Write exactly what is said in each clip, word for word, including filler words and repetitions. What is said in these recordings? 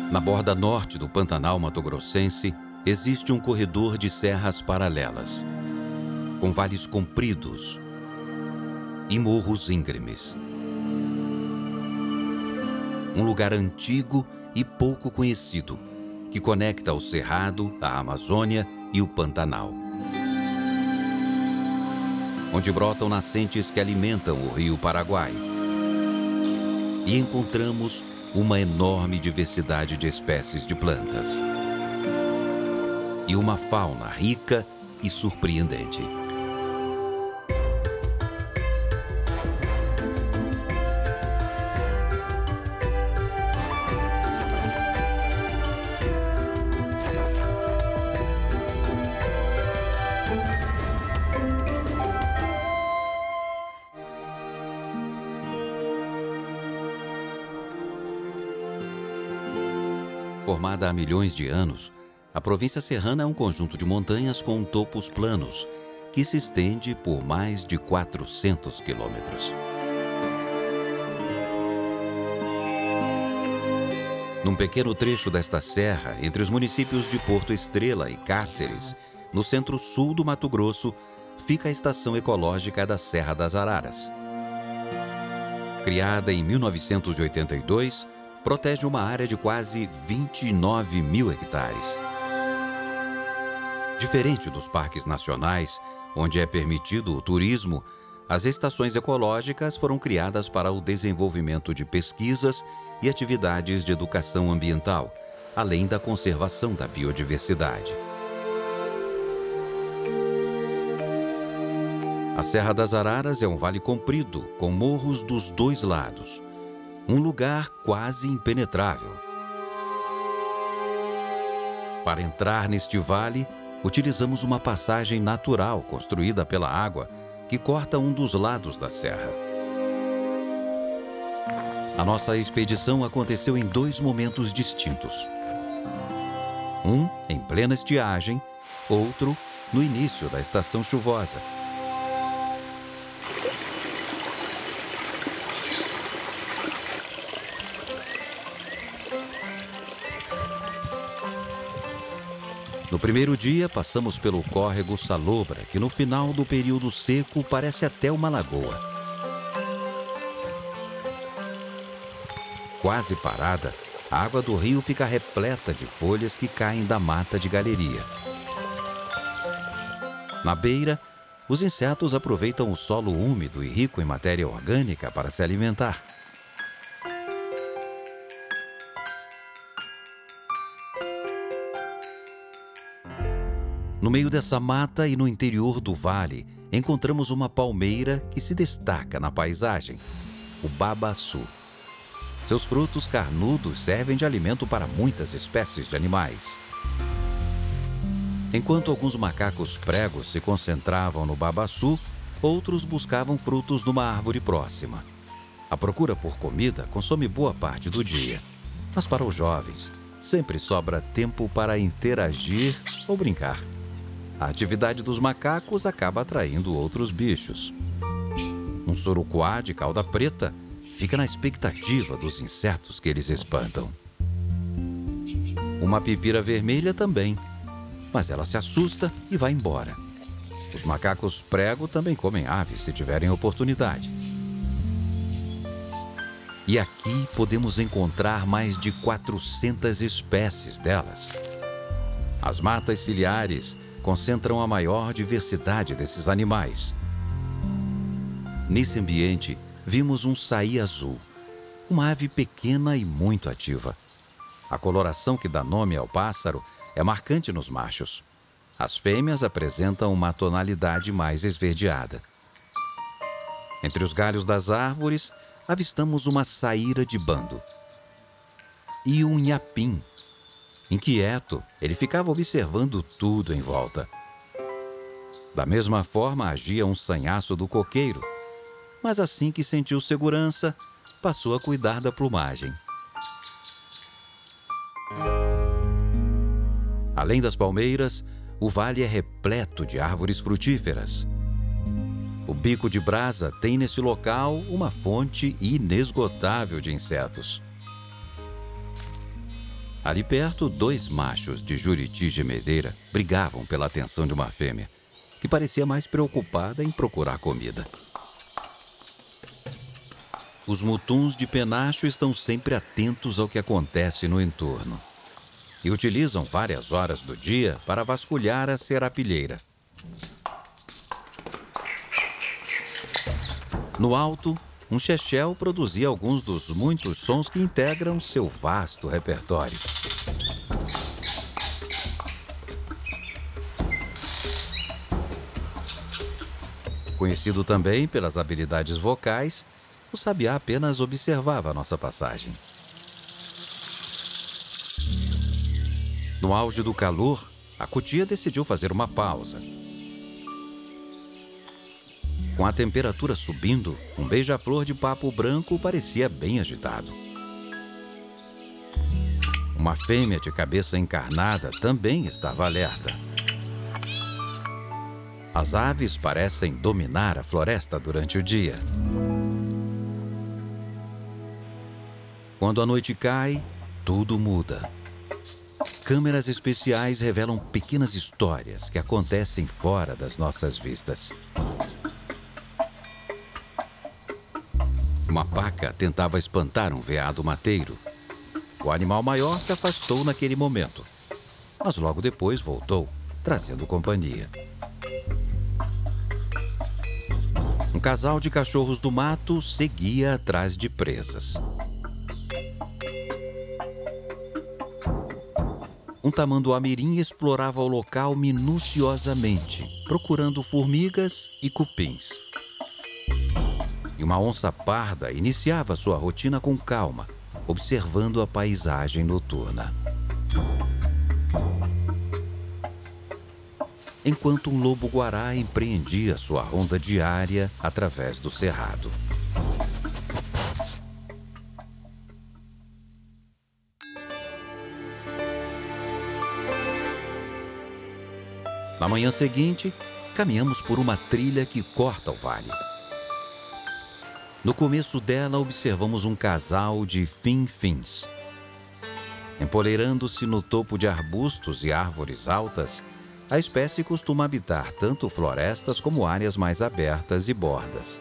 Na borda norte do Pantanal mato-grossense, existe um corredor de serras paralelas, com vales compridos e morros íngremes. Um lugar antigo e pouco conhecido, que conecta o Cerrado, a Amazônia e o Pantanal, onde brotam nascentes que alimentam o rio Paraguai. E encontramos uma enorme diversidade de espécies de plantas e uma fauna rica e surpreendente. Formada há milhões de anos, a província serrana é um conjunto de montanhas com topos planos, que se estende por mais de quatrocentos quilômetros. Num pequeno trecho desta serra, entre os municípios de Porto Estrela e Cáceres, no centro-sul do Mato Grosso, fica a Estação Ecológica da Serra das Araras. Criada em mil novecentos e oitenta e dois, protege uma área de quase vinte e nove mil hectares. Diferente dos parques nacionais, onde é permitido o turismo, as estações ecológicas foram criadas para o desenvolvimento de pesquisas e atividades de educação ambiental, além da conservação da biodiversidade. A Serra das Araras é um vale comprido, com morros dos dois lados. Um lugar quase impenetrável. Para entrar neste vale, utilizamos uma passagem natural construída pela água que corta um dos lados da serra. A nossa expedição aconteceu em dois momentos distintos. Um em plena estiagem, outro no início da estação chuvosa. No primeiro dia, passamos pelo córrego Salobra, que no final do período seco parece até uma lagoa. Quase parada, a água do rio fica repleta de folhas que caem da mata de galeria. Na beira, os insetos aproveitam o solo úmido e rico em matéria orgânica para se alimentar. No meio dessa mata e no interior do vale, encontramos uma palmeira que se destaca na paisagem, o babaçu. Seus frutos carnudos servem de alimento para muitas espécies de animais. Enquanto alguns macacos pregos se concentravam no babaçu, outros buscavam frutos numa árvore próxima. A procura por comida consome boa parte do dia, mas para os jovens sempre sobra tempo para interagir ou brincar. A atividade dos macacos acaba atraindo outros bichos. Um surucuá de cauda preta fica na expectativa dos insetos que eles espantam. Uma pipira vermelha também, mas ela se assusta e vai embora. Os macacos prego também comem aves se tiverem oportunidade. E aqui podemos encontrar mais de quatrocentas espécies delas. As matas ciliares concentram a maior diversidade desses animais. Nesse ambiente, vimos um saí azul, uma ave pequena e muito ativa. A coloração que dá nome ao pássaro é marcante nos machos. As fêmeas apresentam uma tonalidade mais esverdeada. Entre os galhos das árvores, avistamos uma saíra de bando e um inhapim. Inquieto, ele ficava observando tudo em volta. Da mesma forma agia um sanhaço do coqueiro, mas assim que sentiu segurança, passou a cuidar da plumagem. Além das palmeiras, o vale é repleto de árvores frutíferas. O Bico de Brasa tem nesse local uma fonte inesgotável de insetos. Ali perto, dois machos de Juriti gemedeira brigavam pela atenção de uma fêmea, que parecia mais preocupada em procurar comida. Os mutuns de penacho estão sempre atentos ao que acontece no entorno e utilizam várias horas do dia para vasculhar a serapilheira. No alto, um chechel produzia alguns dos muitos sons que integram seu vasto repertório. Conhecido também pelas habilidades vocais, o sabiá apenas observava a nossa passagem. No auge do calor, a cutia decidiu fazer uma pausa. Com a temperatura subindo, um beija-flor de papo branco parecia bem agitado. Uma fêmea de cabeça encarnada também estava alerta. As aves parecem dominar a floresta durante o dia. Quando a noite cai, tudo muda. Câmeras especiais revelam pequenas histórias que acontecem fora das nossas vistas. Uma paca tentava espantar um veado mateiro. O animal maior se afastou naquele momento, mas logo depois voltou, trazendo companhia. Um casal de cachorros do mato seguia atrás de presas. Um tamanduá-mirim explorava o local minuciosamente, procurando formigas e cupins. E uma onça parda iniciava sua rotina com calma, observando a paisagem noturna. Enquanto um lobo-guará empreendia sua ronda diária através do cerrado. Na manhã seguinte, caminhamos por uma trilha que corta o vale. No começo dela, observamos um casal de fin-fins. Empoleirando-se no topo de arbustos e árvores altas, a espécie costuma habitar tanto florestas como áreas mais abertas e bordas.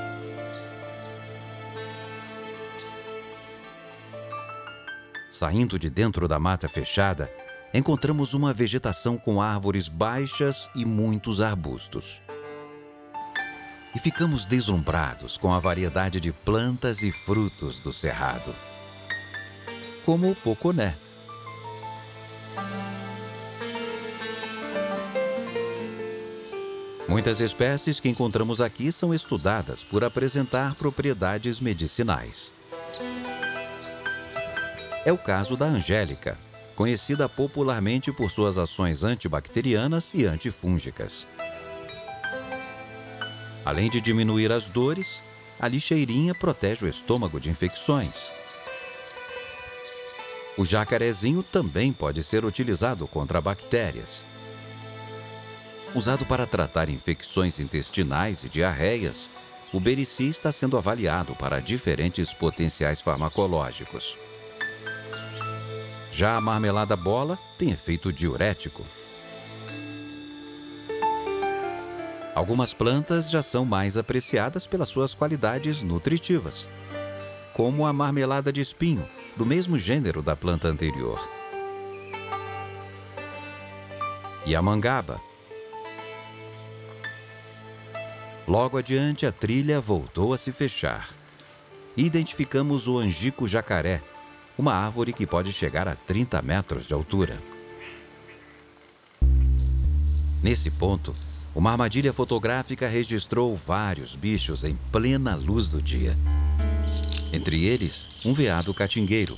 Saindo de dentro da mata fechada, encontramos uma vegetação com árvores baixas e muitos arbustos. E ficamos deslumbrados com a variedade de plantas e frutos do cerrado, como o poconé. Muitas espécies que encontramos aqui são estudadas por apresentar propriedades medicinais. É o caso da angélica, conhecida popularmente por suas ações antibacterianas e antifúngicas. Além de diminuir as dores, a lixeirinha protege o estômago de infecções. O jacarezinho também pode ser utilizado contra bactérias. Usado para tratar infecções intestinais e diarreias, o berici está sendo avaliado para diferentes potenciais farmacológicos. Já a marmelada bola tem efeito diurético. Algumas plantas já são mais apreciadas pelas suas qualidades nutritivas, como a marmelada de espinho, do mesmo gênero da planta anterior. E a mangaba. Logo adiante, a trilha voltou a se fechar. E identificamos o angico jacaré, uma árvore que pode chegar a trinta metros de altura. Nesse ponto, uma armadilha fotográfica registrou vários bichos em plena luz do dia. Entre eles, um veado catingueiro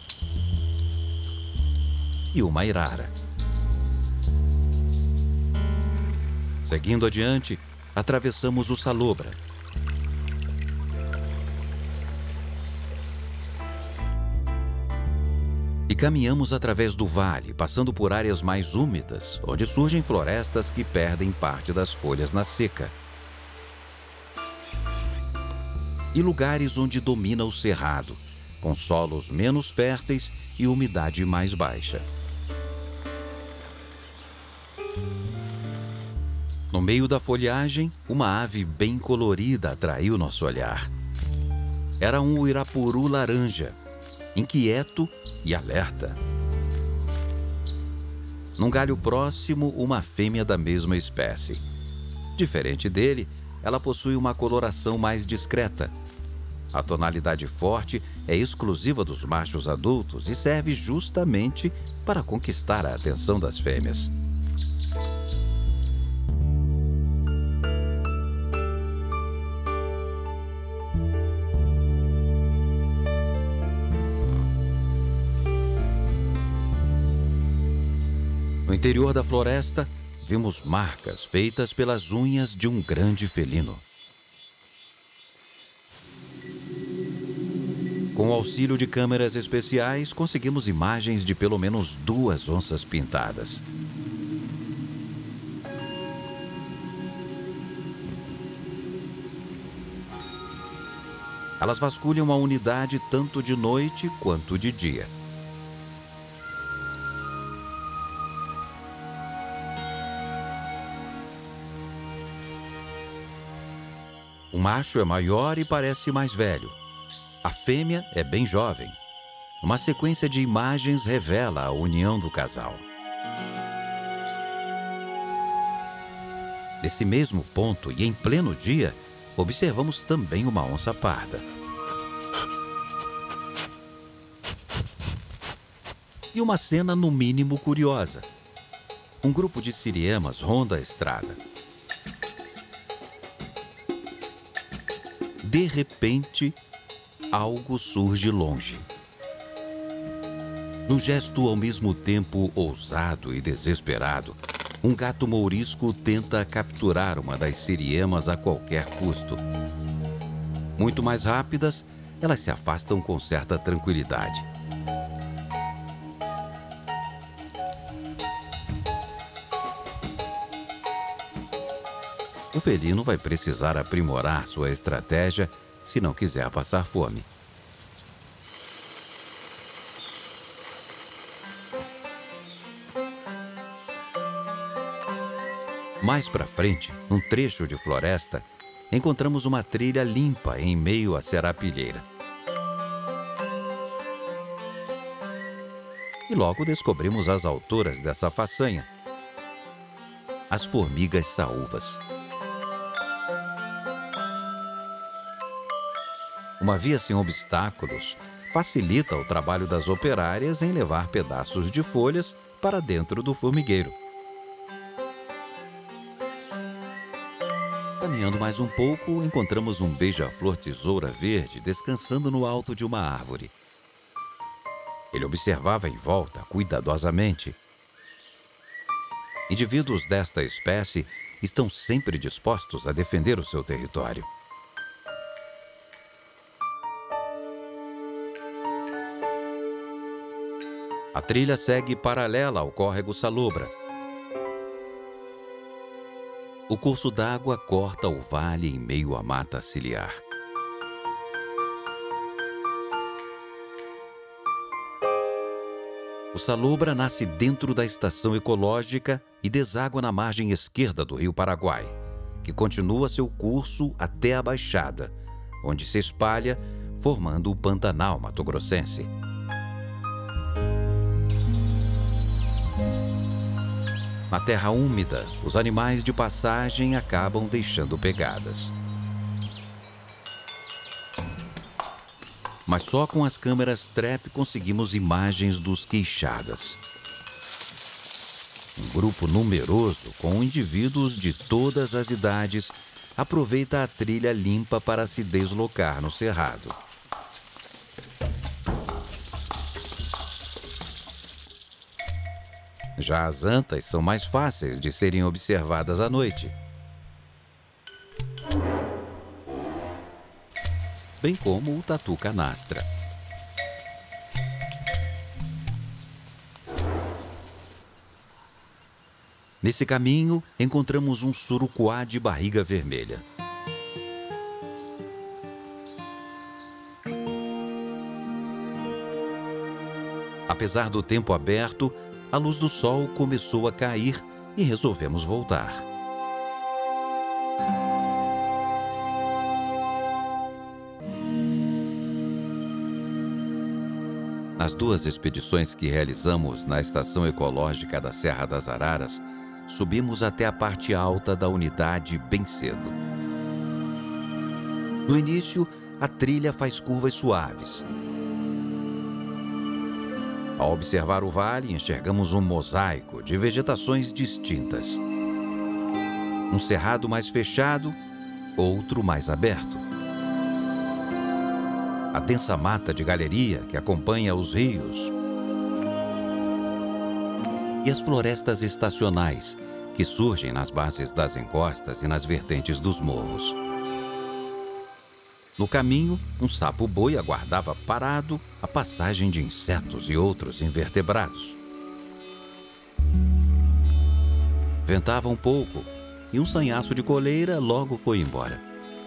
e uma arara. Seguindo adiante, atravessamos o salobra. E caminhamos através do vale, passando por áreas mais úmidas, onde surgem florestas que perdem parte das folhas na seca. E lugares onde domina o cerrado, com solos menos férteis e umidade mais baixa. No meio da folhagem, uma ave bem colorida atraiu nosso olhar. Era um uirapuru laranja, inquieto e alerta. Num galho próximo, uma fêmea da mesma espécie. Diferente dele, ela possui uma coloração mais discreta. A tonalidade forte é exclusiva dos machos adultos e serve justamente para conquistar a atenção das fêmeas. No interior da floresta, vimos marcas feitas pelas unhas de um grande felino. Com o auxílio de câmeras especiais, conseguimos imagens de pelo menos duas onças pintadas. Elas vasculham a unidade tanto de noite quanto de dia. O macho é maior e parece mais velho. A fêmea é bem jovem. Uma sequência de imagens revela a união do casal. Nesse mesmo ponto e em pleno dia, observamos também uma onça parda. E uma cena no mínimo curiosa. Um grupo de siriemas ronda a estrada. De repente, algo surge longe. Num gesto ao mesmo tempo ousado e desesperado, um gato mourisco tenta capturar uma das siriemas a qualquer custo. Muito mais rápidas, elas se afastam com certa tranquilidade. O felino vai precisar aprimorar sua estratégia se não quiser passar fome. Mais para frente, num trecho de floresta, encontramos uma trilha limpa em meio à serapilheira. E logo descobrimos as autoras dessa façanha: as formigas saúvas. Uma via sem obstáculos facilita o trabalho das operárias em levar pedaços de folhas para dentro do formigueiro. Caminhando mais um pouco, encontramos um beija-flor tesoura verde descansando no alto de uma árvore. Ele observava em volta cuidadosamente. Indivíduos desta espécie estão sempre dispostos a defender o seu território. A trilha segue paralela ao córrego Salobra. O curso d'água corta o vale em meio à mata ciliar. O Salobra nasce dentro da estação ecológica e deságua na margem esquerda do rio Paraguai, que continua seu curso até a Baixada, onde se espalha, formando o Pantanal Mato-Grossense. Na terra úmida, os animais de passagem acabam deixando pegadas. Mas só com as câmeras Trap conseguimos imagens dos queixadas. Um grupo numeroso, com indivíduos de todas as idades, aproveita a trilha limpa para se deslocar no cerrado. Já as antas são mais fáceis de serem observadas à noite, bem como o tatu canastra. Nesse caminho, encontramos um surucuá de barriga vermelha. Apesar do tempo aberto, a luz do sol começou a cair e resolvemos voltar. Nas duas expedições que realizamos na Estação Ecológica da Serra das Araras, subimos até a parte alta da unidade bem cedo. No início, a trilha faz curvas suaves. Ao observar o vale, enxergamos um mosaico de vegetações distintas. Um cerrado mais fechado, outro mais aberto. A densa mata de galeria que acompanha os rios. E as florestas estacionais, que surgem nas bases das encostas e nas vertentes dos morros. No caminho, um sapo-boi aguardava parado a passagem de insetos e outros invertebrados. Ventava um pouco e um sanhaço de coleira logo foi embora.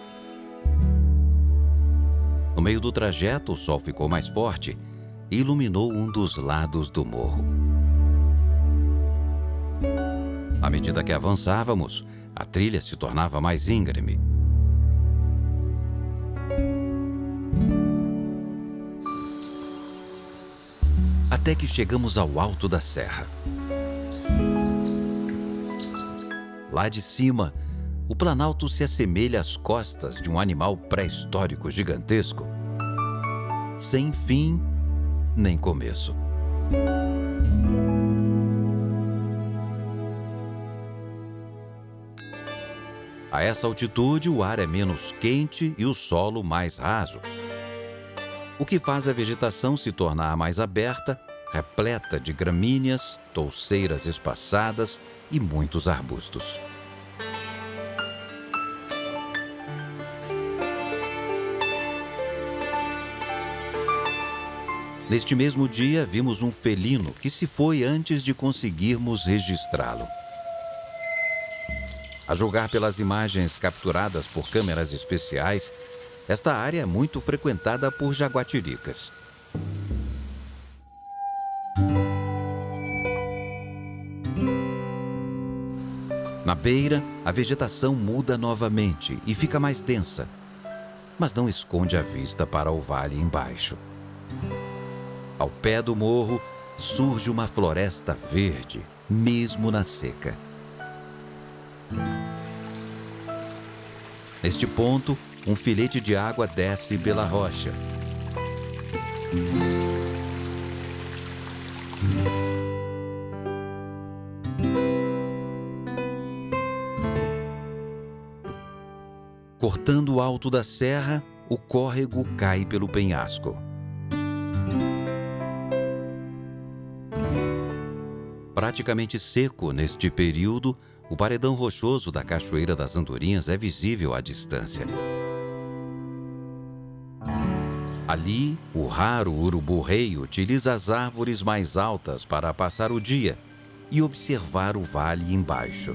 No meio do trajeto, o sol ficou mais forte e iluminou um dos lados do morro. À medida que avançávamos, a trilha se tornava mais íngreme. Até que chegamos ao alto da serra. Lá de cima, o Planalto se assemelha às costas de um animal pré-histórico gigantesco, sem fim nem começo. A essa altitude, o ar é menos quente e o solo mais raso, o que faz a vegetação se tornar mais aberta, repleta de gramíneas, touceiras espaçadas e muitos arbustos. Neste mesmo dia, vimos um felino que se foi antes de conseguirmos registrá-lo. A julgar pelas imagens capturadas por câmeras especiais, esta área é muito frequentada por jaguatiricas. Na beira, a vegetação muda novamente e fica mais densa, mas não esconde a vista para o vale embaixo. Ao pé do morro, surge uma floresta verde, mesmo na seca. Neste ponto, um filete de água desce pela rocha. Cortando o alto da serra, o córrego cai pelo penhasco. Praticamente seco neste período, o paredão rochoso da Cachoeira das Andorinhas é visível à distância. Ali, o raro urubu-rei utiliza as árvores mais altas para passar o dia e observar o vale embaixo.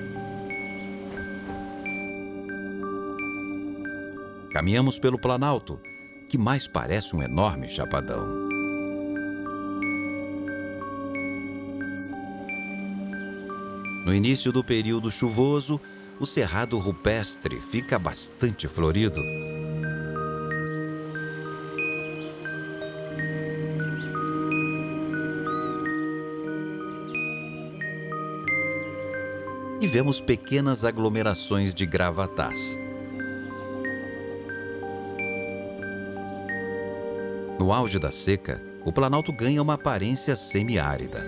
Caminhamos pelo Planalto, que mais parece um enorme chapadão. No início do período chuvoso, o cerrado rupestre fica bastante florido. E vemos pequenas aglomerações de gravatás. No auge da seca, o Planalto ganha uma aparência semiárida.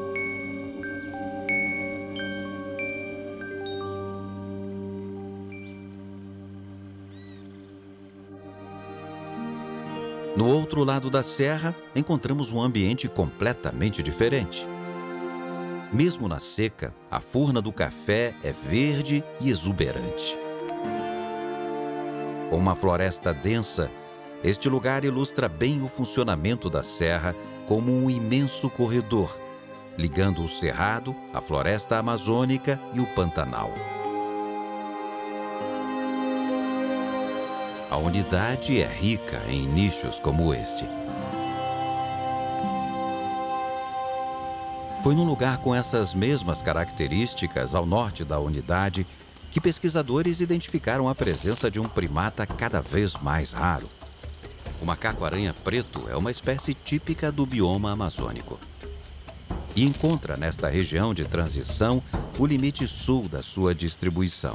No outro lado da serra, encontramos um ambiente completamente diferente. Mesmo na seca, a furna do café é verde e exuberante. Com uma floresta densa, este lugar ilustra bem o funcionamento da serra como um imenso corredor, ligando o cerrado, a floresta amazônica e o Pantanal. A unidade é rica em nichos como este. Foi num lugar com essas mesmas características, ao norte da unidade, que pesquisadores identificaram a presença de um primata cada vez mais raro. O macaco-aranha preto é uma espécie típica do bioma amazônico e encontra nesta região de transição o limite sul da sua distribuição.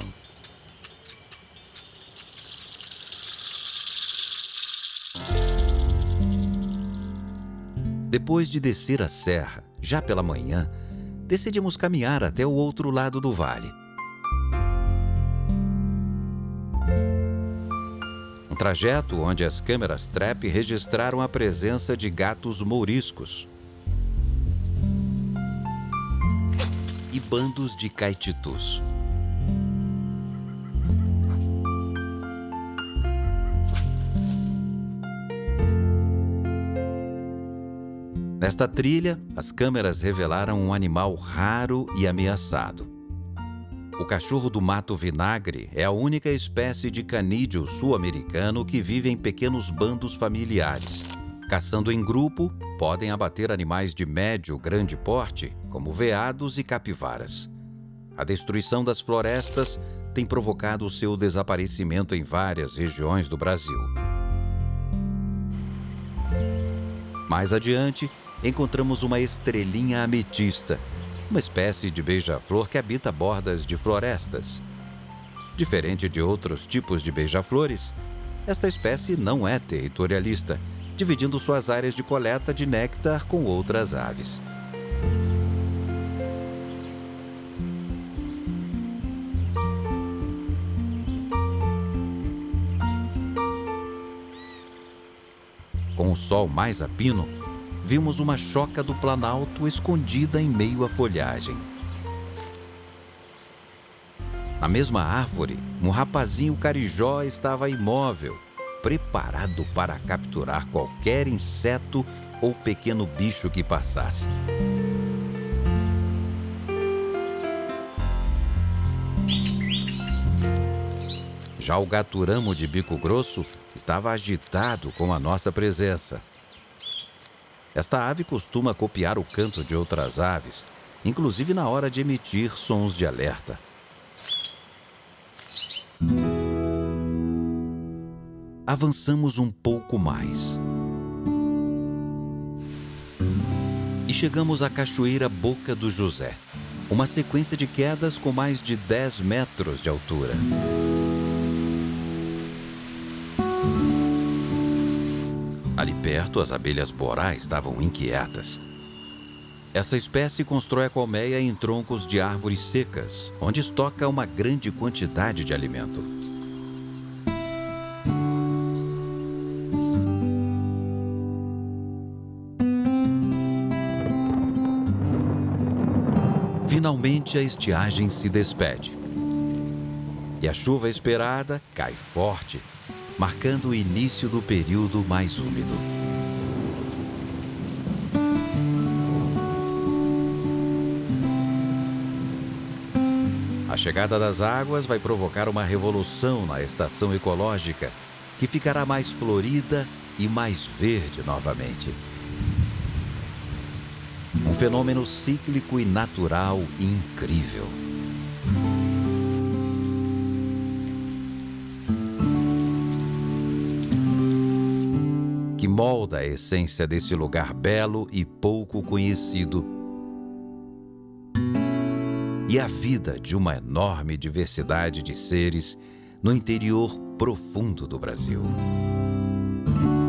Depois de descer a serra, já pela manhã, decidimos caminhar até o outro lado do vale. Um trajeto onde as câmeras trap registraram a presença de gatos mouriscos e bandos de caititus. Nesta trilha, as câmeras revelaram um animal raro e ameaçado. O cachorro do mato vinagre é a única espécie de canídeo sul-americano que vive em pequenos bandos familiares. Caçando em grupo, podem abater animais de médio grande porte, como veados e capivaras. A destruição das florestas tem provocado o seu desaparecimento em várias regiões do Brasil. Mais adiante, encontramos uma estrelinha ametista, uma espécie de beija-flor que habita bordas de florestas. Diferente de outros tipos de beija-flores, esta espécie não é territorialista, dividindo suas áreas de coleta de néctar com outras aves. Com o sol mais a pino, vimos uma choca do Planalto escondida em meio à folhagem. Na mesma árvore, um rapazinho carijó estava imóvel, preparado para capturar qualquer inseto ou pequeno bicho que passasse. Já o gaturamo de bico grosso estava agitado com a nossa presença. Esta ave costuma copiar o canto de outras aves, inclusive na hora de emitir sons de alerta. Avançamos um pouco mais e chegamos à Cachoeira Boca do José, uma sequência de quedas com mais de dez metros de altura. Ali perto, as abelhas borá estavam inquietas. Essa espécie constrói a colmeia em troncos de árvores secas, onde estoca uma grande quantidade de alimento. Finalmente, a estiagem se despede. E a chuva esperada cai forte, marcando o início do período mais úmido. A chegada das águas vai provocar uma revolução na estação ecológica, que ficará mais florida e mais verde novamente. Um fenômeno cíclico e natural incrível. Que molda a essência desse lugar belo e pouco conhecido e a vida de uma enorme diversidade de seres no interior profundo do Brasil.